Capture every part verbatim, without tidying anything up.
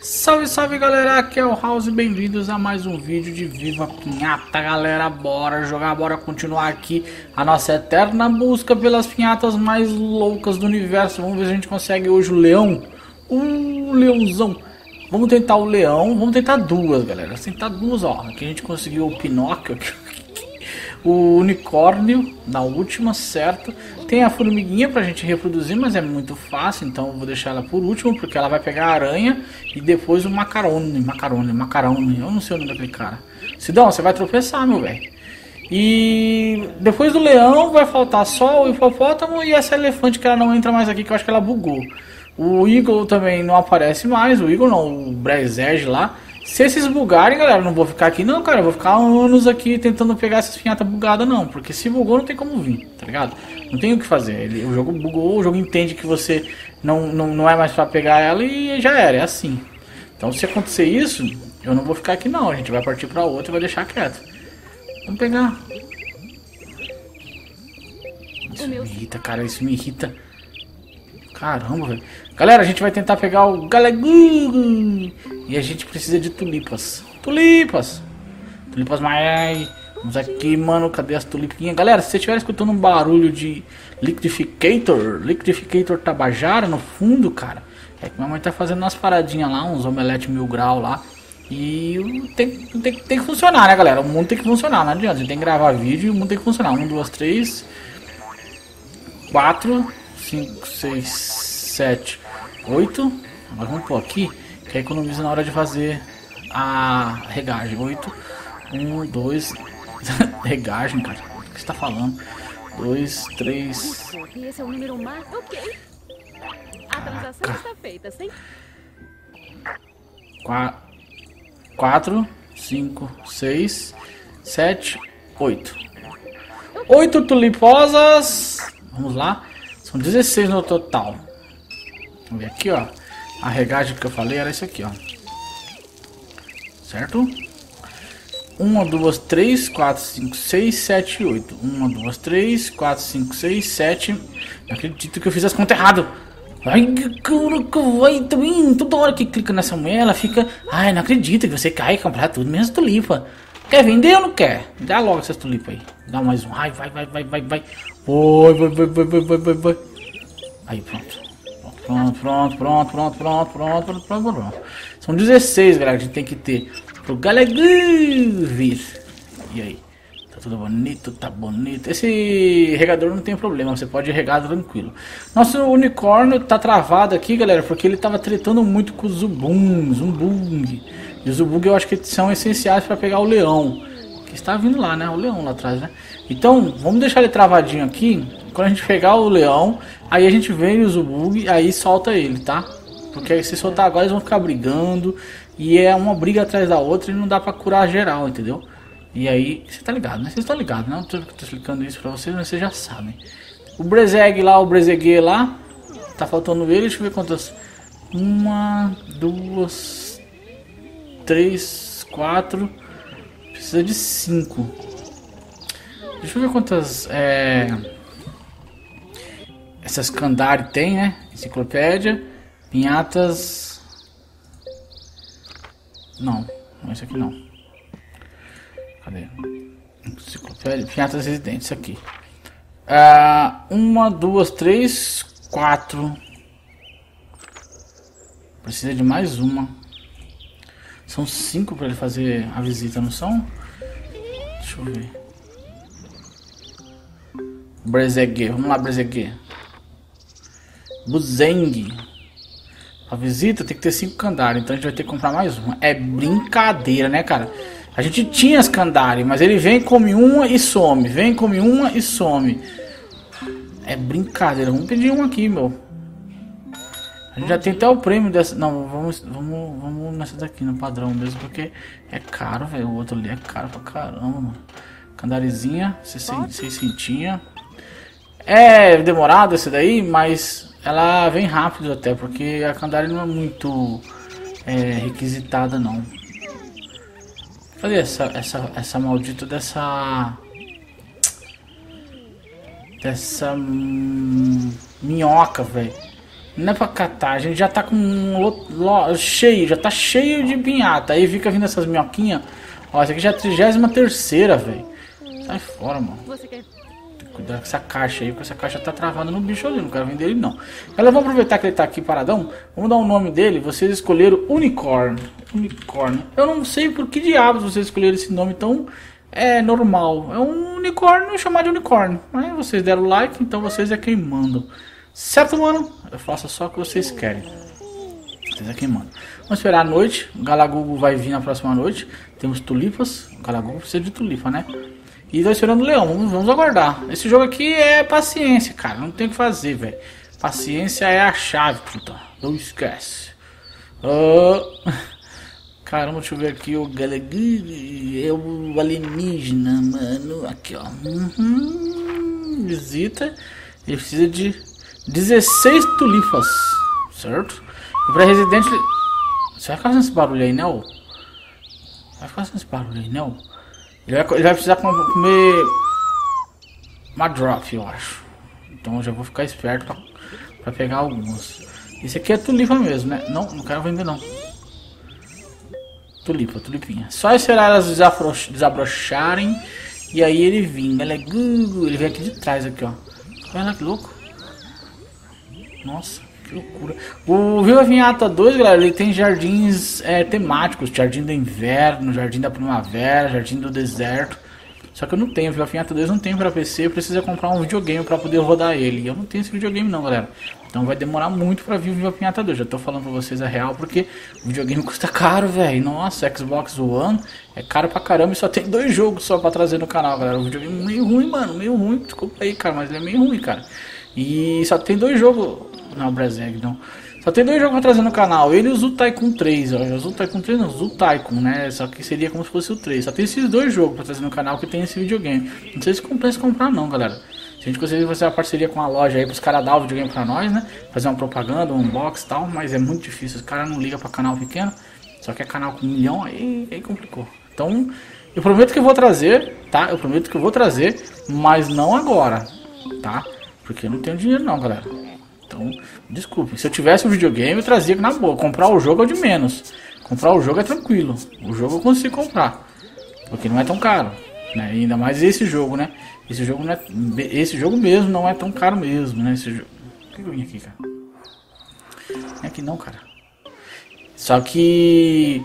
Salve, salve galera, aqui é o House e bem-vindos a mais um vídeo de Viva Pinhata, galera. Bora jogar, bora continuar aqui a nossa eterna busca pelas pinhatas mais loucas do universo. Vamos ver se a gente consegue hoje o leão, o leãozão. Vamos tentar o leão, vamos tentar duas, galera. Vamos tentar duas, ó. Aqui a gente conseguiu o Pinóquio, o unicórnio na última, certo? Tem a formiguinha pra gente reproduzir, mas é muito fácil, então eu vou deixar ela por último, porque ela vai pegar a aranha e depois o macarone, macarone, macarone, eu não sei o nome daquele cara. Sidão, você vai tropeçar, meu velho. E depois do leão vai faltar só o hipopótamo e essa elefante que ela não entra mais aqui, que eu acho que ela bugou. O Eagle também não aparece mais, o Eagle não, o Brezege lá. Se esses bugarem, galera, eu não vou ficar aqui não, cara. Eu vou ficar anos aqui tentando pegar essas pinhatas bugadas não. Porque se bugou não tem como vir, tá ligado? Não tem o que fazer. Ele, o jogo bugou, o jogo entende que você não, não, não é mais pra pegar ela e já era, é assim. Então se acontecer isso, eu não vou ficar aqui não. A gente vai partir pra outra e vai deixar quieto. Vamos pegar. Isso me irrita, cara, isso me irrita. Caramba, velho. Galera, a gente vai tentar pegar o Galagugu. E a gente precisa de tulipas. Tulipas. Tulipas mais. Vamos aqui, mano. Cadê as tulipinhas? Galera, se você estiver escutando um barulho de liquidificator, liquidificator tabajara no fundo, cara, é que minha mãe tá fazendo umas paradinhas lá, uns omelete mil grau lá. E tem, tem, tem que funcionar, né, galera? O mundo tem que funcionar, não adianta. A gente tem que gravar vídeo e o mundo tem que funcionar. Um, duas, três, quatro, cinco, seis, sete, oito. Agora vamos pôr aqui, que economiza na hora de fazer a regagem. Oito, um, dois, regagem, cara. O que você tá falando? Dois, três. Esse é o número mais. Ok. A transação está feita, sim? Qua... Quatro, cinco, seis, sete, oito. Oito tuliposas. Vamos lá. São dezesseis no total. Vamos ver aqui, ó. A regagem que eu falei era isso aqui, ó. Certo? Uma, duas, três, quatro, cinco, seis, sete, oito. Uma, duas, três, quatro, cinco, seis, sete. Não acredito que eu fiz as contas errado. Ai, que vai também. Toda hora que clica nessa mulher, ela fica. Ai, não acredito que você cai e comprar tudo, menos tulipa. Quer vender ou não quer? Dá logo essas tulipas aí. Dá mais um. Ai, vai, vai, vai, vai, vai. Vai, vai, vai, vai, vai, vai, vai, vai. Aí, pronto. Pronto, pronto, pronto, pronto, pronto, pronto, pronto, pronto, pronto. São dezesseis, galera, que a gente tem que ter pro Galagugu vir. E aí? Tá tudo bonito, tá bonito. Esse regador não tem problema, você pode regar tranquilo. Nosso unicórnio tá travado aqui, galera, porque ele tava tretando muito com o Zubung, Zumbung. E os Zubung eu acho que são essenciais para pegar o leão. Que está vindo lá, né? O leão lá atrás, né? Então, vamos deixar ele travadinho aqui. Quando a gente pegar o leão, aí a gente vem o Zubug, aí solta ele, tá? Porque aí se soltar agora eles vão ficar brigando. E é uma briga atrás da outra e não dá pra curar geral, entendeu? E aí, você tá ligado, né? Vocês estão ligados, né? Não tô, tô explicando isso pra vocês, mas vocês já sabem. O Brezeg lá, o Brezegue lá, tá faltando ele, deixa eu ver quantas. Uma, duas, três, quatro. Precisa de cinco. Deixa eu ver quantas é, essas Candari tem, né? Enciclopédia, pinhatas. Não, não, esse aqui não. Cadê? Enciclopédia, pinhatas residentes, isso aqui. Ah, uma, duas, três, quatro. Precisa de mais uma. São cinco para ele fazer a visita, não são? Deixa eu ver. Brezegue, vamos lá, Brezegue. Buzeng. A visita tem que ter cinco Candari, então a gente vai ter que comprar mais uma. É brincadeira, né, cara? A gente tinha as Candari, mas ele vem, come uma e some. Vem, come uma e some. É brincadeira. Vamos pedir uma aqui, meu. A gente já tem até o prêmio dessa. Não, vamos, vamos, vamos nessa daqui, no padrão mesmo, porque é caro, velho. O outro ali é caro pra caramba, mano. Candarizinha, seiscentinha. É demorado esse daí, mas ela vem rápido até, porque a Candari não é muito é, requisitada, não. Cadê essa, essa, essa maldita dessa... Dessa hum, minhoca, velho. Não é pra catar, a gente já tá com um lo, lo, cheio, já tá cheio de pinhata. Aí fica vindo essas minhoquinhas. Ó, essa aqui já é a trigésima terceira, velho. Sai fora, mano. Você quer... Tem que cuidar com essa caixa aí, porque essa caixa tá travada no bicho ali. Não quero vender ele, não. Galera, vamos aproveitar que ele tá aqui paradão. Vamos dar o nome dele. Vocês escolheram Unicórnio. Unicórnio. Eu não sei por que diabos vocês escolheram esse nome tão... É normal. É um unicórnio chamado de unicórnio. Mas vocês deram like, então vocês é quem mandam. Certo, mano? Eu faço só o que vocês querem. Vocês é quem mandam. Vamos esperar a noite. O Galagugo vai vir na próxima noite. Temos tulipas. O Galagugo precisa de tulipa, né? E tô esperando o leão. Vamos, vamos aguardar. Esse jogo aqui é paciência, cara. Não tem o que fazer, velho. Paciência é a chave, puta. Não esquece. Uh... Caramba, deixa eu ver aqui o Galagugo. É o alienígena, mano. Aqui, ó. Uhum. Visita. Ele precisa de dezesseis tulipas. Certo? E pra residente. Você vai ficar fazendo esse barulho aí, não? Vai ficar fazendo esse barulho aí, não? Ele vai, ele vai precisar comer uma drop, eu acho. Então eu já vou ficar esperto pra, pra pegar algumas. Esse aqui é tulipa mesmo, né? Não, não quero vender não. Tulipa, tulipinha. Só esperar elas desabrocharem. E aí ele vinha. Ele é Gugu. Ele vem aqui de trás, aqui, ó. Olha lá que louco. Nossa, que loucura. O Viva Pinhata dois, galera, ele tem jardins é, temáticos. Jardim do inverno, jardim da primavera, jardim do deserto. Só que eu não tenho, o Viva Pinhata dois não tem pra P C. Precisa comprar um videogame pra poder rodar ele. E eu não tenho esse videogame não, galera. Então vai demorar muito pra vir o Viva Pinhata dois. Já tô falando pra vocês a real, porque o videogame custa caro, velho. Nossa, Xbox One é caro pra caramba e só tem dois jogos só pra trazer no canal, galera. O videogame é meio ruim, mano, meio ruim. Desculpa aí, cara, mas ele é meio ruim, cara. E só tem dois jogos... Não, Braseg, não. Só tem dois jogos pra trazer no canal. Ele e o Zoo Tycoon três, ó. O Zoo Tycoon três não, o Zoo Tycoon, né? Só que seria como se fosse o três. Só tem esses dois jogos pra trazer no canal que tem esse videogame. Não sei se compensa comprar não, galera. Se a gente conseguir fazer uma parceria com a loja aí pros caras dar o videogame pra nós, né? Fazer uma propaganda, um unbox e tal, mas é muito difícil. Os caras não ligam pra canal pequeno. Só que é canal com um milhão, aí, aí complicou. Então, eu prometo que eu vou trazer, tá? Eu prometo que eu vou trazer, mas não agora, tá? Porque eu não tenho dinheiro não, galera. Então, desculpe. Se eu tivesse um videogame, eu trazia na boa. Comprar o jogo é o de menos. Comprar o jogo é tranquilo. O jogo eu consigo comprar. Porque não é tão caro, né? E ainda mais esse jogo, né? Esse jogo não é... Esse jogo mesmo não é tão caro mesmo, né? Esse jogo... Por que eu vim aqui, cara? Não é aqui não, cara. Só que...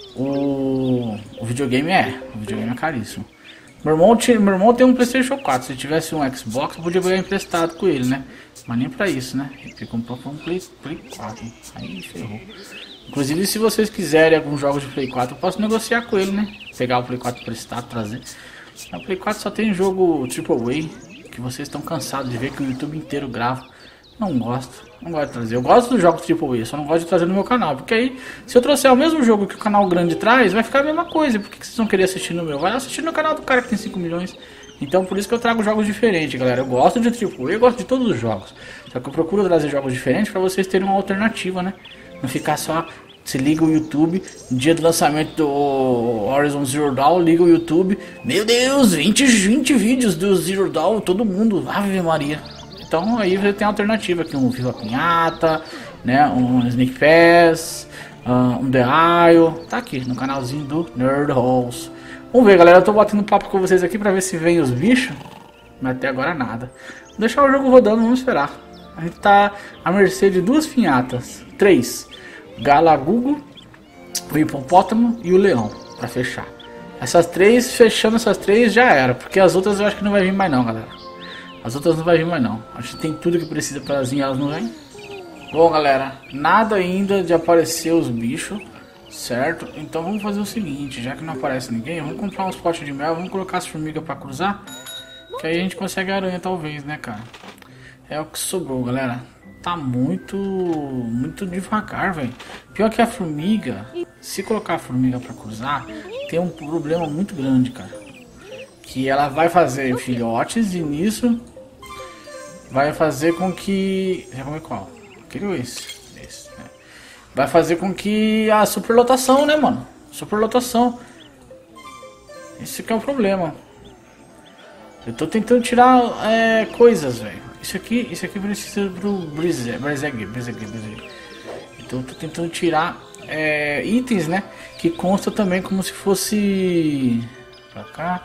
O... O videogame é. O videogame é caríssimo. Meu irmão, tinha, meu irmão tem um PlayStation quatro. Se tivesse um Xbox, eu podia pegar emprestado com ele, né? Mas nem pra isso, né? Ele comprou um Play, Play quatro. Aí ferrou. Inclusive, se vocês quiserem alguns jogos de Play quatro, eu posso negociar com ele, né? Pegar o Play quatro emprestado, trazer. O Play quatro só tem jogo Triple A, que vocês estão cansados de ver que o YouTube inteiro grava. Não gosto. Não gosto de trazer. Eu gosto dos jogos Triple A, só não gosto de trazer no meu canal. Porque aí, se eu trouxer o mesmo jogo que o canal grande traz, vai ficar a mesma coisa. Por que vocês vão querer assistir no meu? Vai assistir no canal do cara que tem cinco milhões. Então, por isso que eu trago jogos diferentes, galera. Eu gosto de Triple A, eu gosto de todos os jogos. Só que eu procuro trazer jogos diferentes para vocês terem uma alternativa, né? Não ficar só... Você liga o YouTube, no dia do lançamento do Horizon Zero Dawn, liga o YouTube. Meu Deus, vinte, vinte vídeos do Zero Dawn, todo mundo. Ave Maria. Então aí você tem alternativa aqui, um Viva Pinhata, né, um Sneak Pass, uh, um The Isle, tá aqui no canalzinho do Nerd Halls. Vamos ver, galera, eu tô batendo papo com vocês aqui pra ver se vem os bichos, mas até agora nada. Vou deixar o jogo rodando, vamos esperar. A gente tá à mercê de duas pinhatas, três, Galagugo, o hipopótamo e o leão, pra fechar. Essas três, fechando essas três já era, porque as outras eu acho que não vai vir mais não, galera. As outras não vai vir mais não. Acho que tem tudo que precisa para as elas não vem. Bom, galera, nada ainda de aparecer os bichos, certo? Então vamos fazer o seguinte, já que não aparece ninguém, vamos comprar uns potes de mel, vamos colocar as formigas para cruzar, que aí a gente consegue a aranha talvez, né, cara? É o que sobrou, galera. Tá muito, muito devagar, velho. Pior que a formiga, se colocar a formiga para cruzar, tem um problema muito grande, cara. Que ela vai fazer filhotes e nisso vai fazer com que... Já comi qual? Queria esse. esse né? Vai fazer com que a superlotação, né, mano? Superlotação. Esse que é o problema. Eu tô tentando tirar é, coisas, velho. Isso aqui, isso aqui precisa pro Brizeg, Brizeg, Brizeg, Brizeg. Então eu tô tentando tirar é, itens, né? Que consta também como se fosse... Pra cá.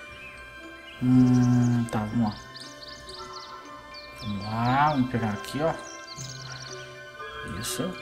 Hum, tá, vamos lá. Vamos lá, vamos pegar aqui, ó. Isso.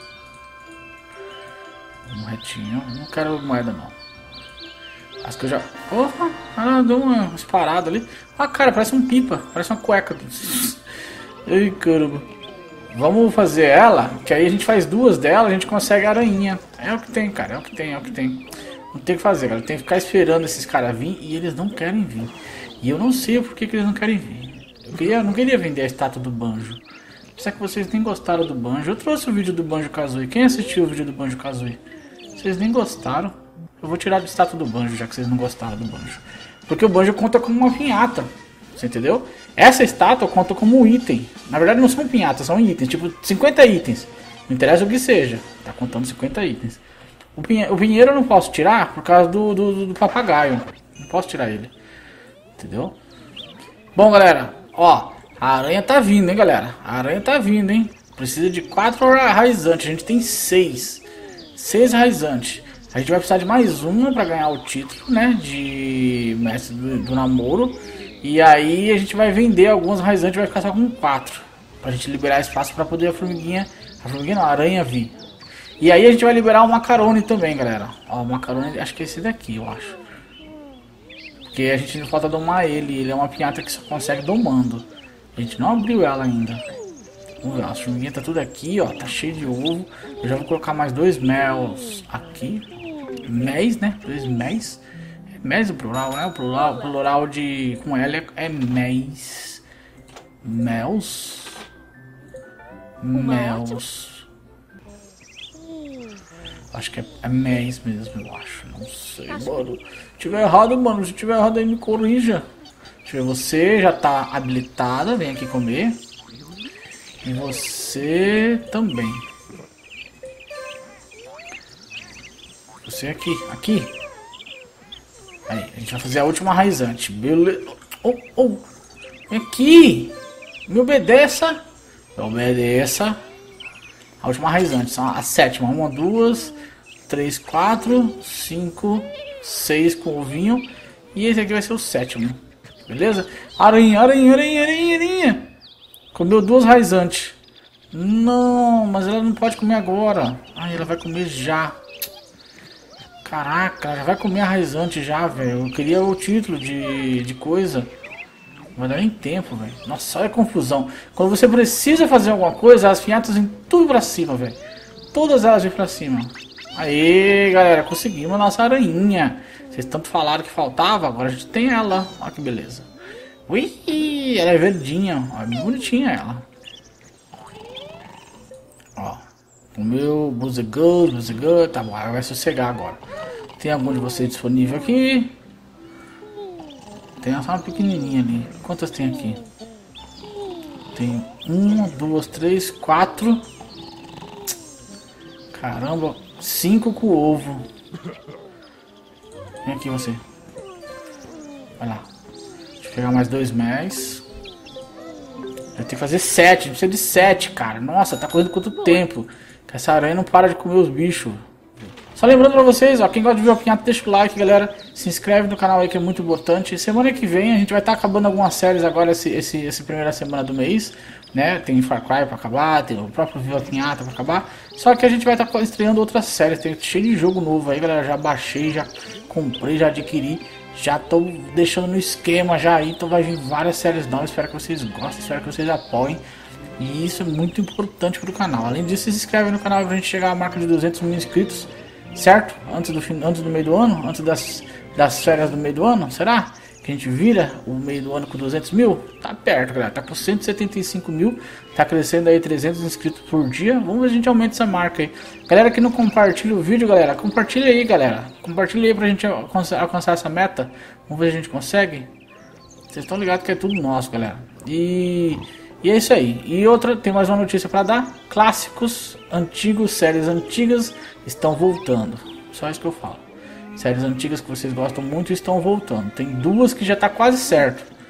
Um retinho. Não quero moeda, não. Acho que eu já... Opa, ela deu uma disparada ali. Ah, cara, parece um pipa. Parece uma cueca. Ai, caramba. Vamos fazer ela, que aí a gente faz duas dela, a gente consegue a aranha. É o que tem, cara, é o que tem, é o que tem. Não tem o que fazer, cara. Tem que ficar esperando esses caras vir e eles não querem vir. E eu não sei por que, que eles não querem vir. Eu, queria, eu não queria vender a estátua do Banjo. Será que vocês nem gostaram do Banjo? Eu trouxe o vídeo do Banjo-Kazooie. Quem assistiu o vídeo do Banjo-Kazooie? Vocês nem gostaram. Eu vou tirar a estátua do Banjo, já que vocês não gostaram do Banjo. Porque o Banjo conta como uma pinhata. Você entendeu? Essa estátua conta como um item. Na verdade não são pinhatas, são itens. Tipo cinquenta itens. Não interessa o que seja. Tá contando cinquenta itens. O, pinhe... o pinheiro eu não posso tirar por causa do, do, do papagaio. Não posso tirar ele. Entendeu? Bom, galera. Ó. A aranha tá vindo, hein, galera. A aranha tá vindo, hein. Precisa de quatro raizantes. A gente tem seis. Seis raizantes. A gente vai precisar de mais uma pra ganhar o título, né? De mestre do, do namoro. E aí a gente vai vender alguns raizantes e vai ficar só com quatro. Pra gente liberar espaço pra poder a formiguinha... A formiguinha não, a aranha vir. E aí a gente vai liberar o macarone também, galera. Ó, o macarone, acho que é esse daqui, eu acho. Porque a gente não falta domar ele. Ele é uma pinhata que só consegue domando. A gente não abriu ela ainda. Vamos ver, a formiguinha tá tudo aqui, ó. Tá cheio de ovo. Eu já vou colocar mais dois mels aqui. Méis, né? Dois méis. Méis o plural, né? O plural, plural de... com L é méis. Mels. Mels. Acho que é, é méis mesmo, eu acho. Não sei, mano. Se tiver errado, mano. Se tiver errado aí, me corrija. Deixa eu ver, você já tá habilitada. Vem aqui comer. E você também. Você aqui, aqui. Aí, a gente vai fazer a última raizante. Beleza. Oh, oh. Vem aqui. Me obedeça. Me obedeça. A última raizante. São a sétima. Uma, duas, três, quatro, cinco, seis com ovinho. E esse aqui vai ser o sétimo. Beleza? Aranha, aranha, aranha, aranha, aranha. Comeu duas raizantes. Não, mas ela não pode comer agora. Ai, ela vai comer já. Caraca, já vai comer a raizante já, velho. Eu queria o título de, de coisa. Não vai dar nem tempo, velho. Nossa, olha a confusão. Quando você precisa fazer alguma coisa, as pinhatas vêm tudo pra cima, velho. Todas elas vêm pra cima. Aê, galera, conseguimos a nossa aranhinha. Vocês tanto falaram que faltava, agora a gente tem ela. Olha que beleza. Ui, ela é verdinha. Olha, bem bonitinha ela. Ó, o meu Buzzegut, Buzzegut, tá bom, ela vai sossegar agora. Tem algum de vocês disponível aqui? Tem só uma pequenininha ali. Quantas tem aqui? Tem uma, duas, três, quatro. Caramba, cinco com ovo. Vem aqui você. Vai lá. Deixa eu pegar mais dois méis. Eu tenho que fazer sete, a gente precisa de sete, cara. Nossa, tá correndo quanto tempo. Que essa aranha não para de comer os bichos. Só lembrando pra vocês, ó, quem gosta de ver o pinhata, deixa o like, galera. Se inscreve no canal aí que é muito importante. Semana que vem a gente vai estar tá acabando algumas séries agora, esse, esse, essa primeira semana do mês. Né? Tem Far Cry pra acabar, tem o próprio Viva Pinhata pra acabar. Só que a gente vai estar tá estreando outras séries, tem cheio de jogo novo aí, galera. Já baixei, já comprei, já adquiri. Já tô deixando no esquema já aí, então vai vir várias séries novas. Espero que vocês gostem, espero que vocês apoiem. E isso é muito importante pro canal. Além disso, se inscreve no canal pra gente chegar à marca de duzentos mil inscritos. Certo? Antes do, fim, antes do meio do ano? Antes das, das férias do meio do ano? Será que a gente vira o meio do ano com duzentos mil? Tá perto, galera. Tá com cento e setenta e cinco mil. Tá crescendo aí trezentos inscritos por dia. Vamos ver se a gente aumenta essa marca aí. Galera que não compartilha o vídeo, galera, compartilha aí, galera. Compartilha aí pra gente alcançar essa meta. Vamos ver se a gente consegue. Vocês estão ligados que é tudo nosso, galera. E... E é isso aí. E outra, tem mais uma notícia para dar. Clássicos antigos, séries antigas estão voltando. Só isso que eu falo. Séries antigas que vocês gostam muito estão voltando. Tem duas que já tá quase certo.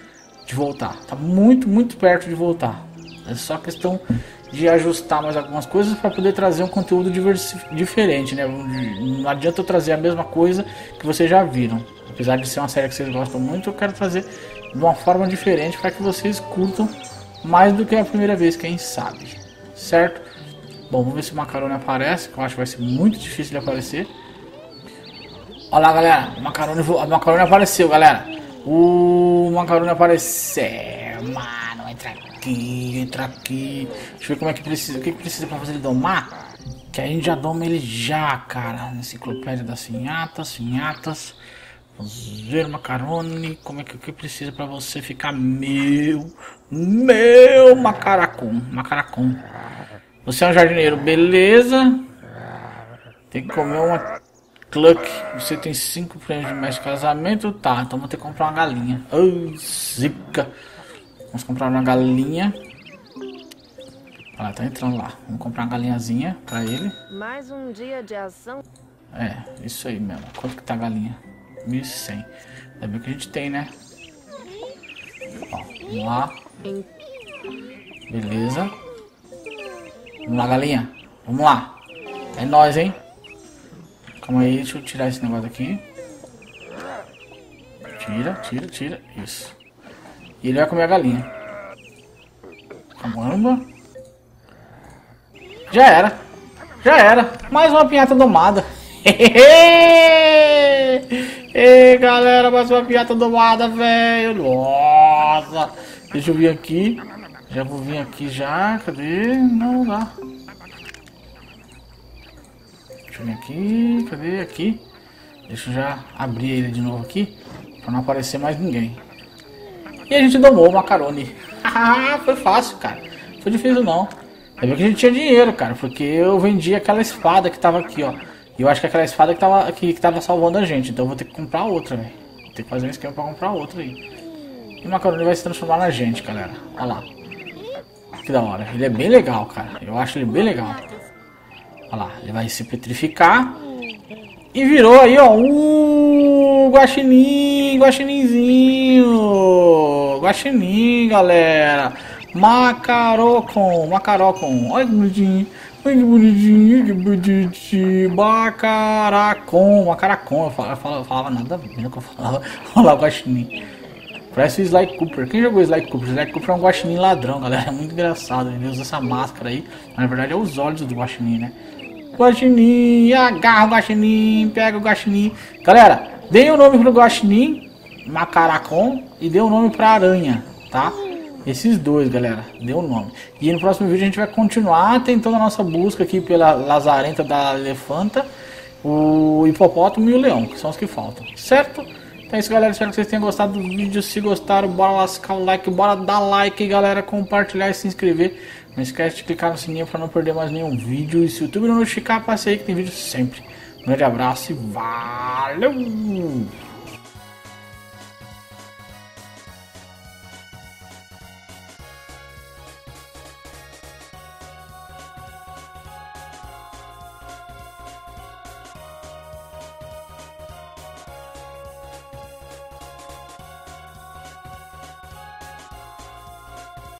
de voltar. Tá muito, muito perto de voltar. É só questão de ajustar mais algumas coisas para poder trazer um conteúdo diferente, né? Não adianta eu trazer a mesma coisa que vocês já viram. Apesar de ser uma série que vocês gostam muito, eu quero trazer de uma forma diferente para que vocês curtam mais do que a primeira vez, quem sabe. Certo? Bom, vamos ver se o Macaroni aparece, que eu acho que vai ser muito difícil de aparecer. Olha lá, galera, o Macaroni, o Macaroni apareceu, galera. O Macaroni apareceu. Mano, entra aqui, entra aqui. Deixa eu ver como é que precisa. O que, que precisa pra fazer ele domar? Que a gente já doma ele já, cara. Enciclopédia das Sinhatas, Sinhatas. Vamos ver o Macaroni. Como é que, o que precisa pra você ficar meu, meu macaracum, macaracum. Você é um jardineiro, beleza. Tem que comer uma cluck. Você tem cinco prêmios de mestre de casamento. Tá, então vou ter que comprar uma galinha. Oh, zica. Vamos comprar uma galinha. Olha lá, tá entrando lá. Vamos comprar uma galinhazinha pra ele. Mais um dia de ação. É, isso aí mesmo. Quanto que tá a galinha? mil e cem. É bem que a gente tem, né? Ó, vamos lá. Beleza. Vamos lá, galinha. Vamos lá. É nóis, hein? Calma aí, deixa eu tirar esse negócio aqui. Tira, tira, tira. Isso. E ele vai comer a galinha. Caramba. Já era. Já era. Mais uma pinhata domada. Ei, galera, mais uma pinhata domada, velho. Nossa. Deixa eu vir aqui. Já vou vir aqui já. Cadê? Não dá. Deixa eu vir aqui. Cadê? Aqui. Deixa eu já abrir ele de novo aqui. Pra não aparecer mais ninguém. E a gente domou o Macaroni. Foi fácil, cara. Não foi difícil não. É bem que a gente tinha dinheiro, cara. Porque eu vendi aquela espada que tava aqui, ó. E eu acho que aquela espada que tava, que, que tava salvando a gente. Então eu vou ter que comprar outra, velho. Vou ter que fazer um esquema pra comprar outra aí. E o Macaroni vai se transformar na gente, galera. Olha lá. Que da hora. Ele é bem legal, cara. Eu acho ele bem legal. Olha lá. Ele vai se petrificar. E virou aí, ó. Uh, guaxinim. Guaxininzinho. Guaxinim, galera. Macarocon. Macarocon. Olha que bonitinho. Olha que bonitinho. Que bonitinho. Macaracon. Macaracon. Eu falava, eu falava, eu falava nada a ver que eu falava. Olha lá o guaxinim. Parece o Sly Cooper. Quem jogou Sly Cooper? Sly Cooper é um guaxinim ladrão, galera. É muito engraçado. Ele usa essa máscara aí. Mas na verdade é os olhos do guaxinim, né? Guaxinim, agarra o guaxinim, pega o guaxinim. Galera, dê o um nome pro guaxinim, Macaracon, e dê o um nome pra aranha, tá? Esses dois, galera, dê o um nome. E no próximo vídeo a gente vai continuar tentando a nossa busca aqui pela lazarenta da elefanta, o hipopótamo e o leão, que são os que faltam, certo? Então é isso, galera, espero que vocês tenham gostado do vídeo. Se gostaram, bora lascar o like, bora dar like, galera, compartilhar e se inscrever. Não esquece de clicar no sininho para não perder mais nenhum vídeo. E se o YouTube não notificar, passe aí que tem vídeo sempre. Um grande abraço e valeu!